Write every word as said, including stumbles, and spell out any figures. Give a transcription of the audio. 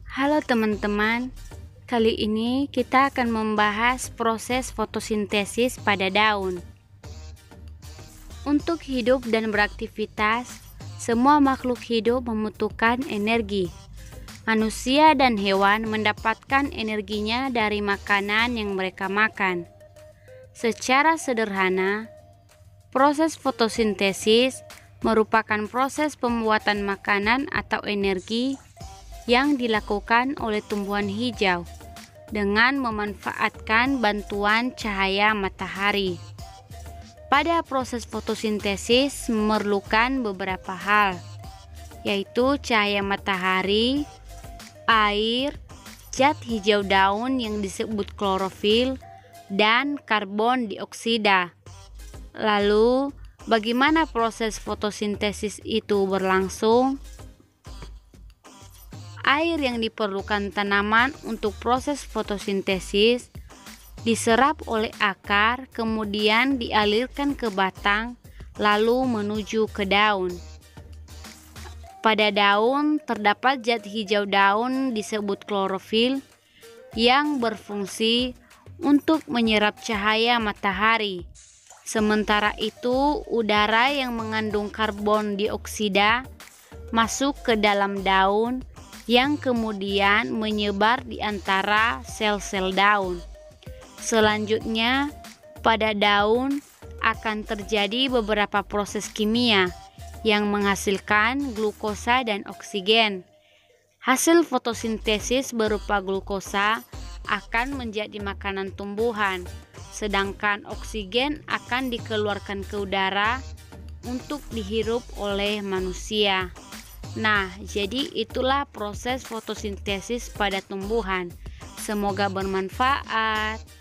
Halo teman-teman, kali ini kita akan membahas proses fotosintesis pada daun. Untuk hidup dan beraktivitas, semua makhluk hidup membutuhkan energi. Manusia dan hewan mendapatkan energinya dari makanan yang mereka makan. Secara sederhana, proses fotosintesis merupakan proses pembuatan makanan atau energi yang dilakukan oleh tumbuhan hijau dengan memanfaatkan bantuan cahaya matahari. Pada proses fotosintesis memerlukan beberapa hal, yaitu cahaya matahari, air, zat hijau daun yang disebut klorofil, dan karbon dioksida. Lalu, bagaimana proses fotosintesis itu berlangsung? Air yang diperlukan tanaman untuk proses fotosintesis diserap oleh akar, kemudian dialirkan ke batang, lalu menuju ke daun. Pada daun terdapat zat hijau daun disebut klorofil yang berfungsi untuk menyerap cahaya matahari. Sementara itu, udara yang mengandung karbon dioksida masuk ke dalam daun yang kemudian menyebar di antara sel-sel daun. Selanjutnya, pada daun akan terjadi beberapa proses kimia yang menghasilkan glukosa dan oksigen. Hasil fotosintesis berupa glukosa akan menjadi makanan tumbuhan, sedangkan oksigen akan dikeluarkan ke udara untuk dihirup oleh manusia. Nah, jadi itulah proses fotosintesis pada tumbuhan. Semoga bermanfaat.